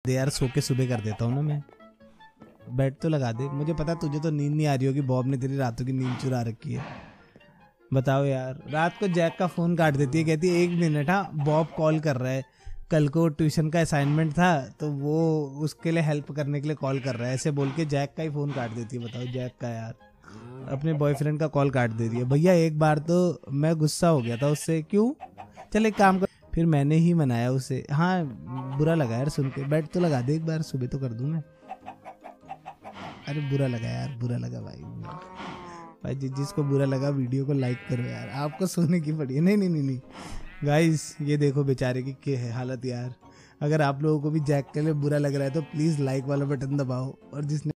दे यार, सो के सुबह कर देता हूँ ना मैं। बेड तो लगा दे, मुझे पता तुझे तो नींद नहीं आ रही होगी, बॉब ने तेरी रातों की नींद चुरा रखी है। बताओ यार, रात को जैक का फोन काट देती है, कहती है 1 मिनट, हाँ बॉब कॉल कर रहा है, कल को ट्यूशन का असाइनमेंट था तो वो उसके लिए हेल्प करने के लिए कॉल कर रहा है, ऐसे बोल के जैक का ही फोन काट देती है। बताओ, जैक का यार, अपने बॉयफ्रेंड का कॉल काट दे रही है। भैया एक बार तो मैं गुस्सा हो गया था उससे, क्यों, चल एक काम कर, फिर मैंने ही मनाया उसे। हाँ बुरा लगा यार सुन के, बेड तो लगा दे एक बार, सुबह तो कर दूं मैं। अरे बुरा लगा यार, बुरा लगा भाई जिसको बुरा लगा वीडियो को लाइक करो यार, आपको सोने की पड़ी है। नहीं नहीं नहीं नहीं गाइस, ये देखो बेचारे की क्या है हालत यार। अगर आप लोगों को भी जैक के लिए बुरा लग रहा है तो प्लीज लाइक वाला बटन दबाओ, और जिसने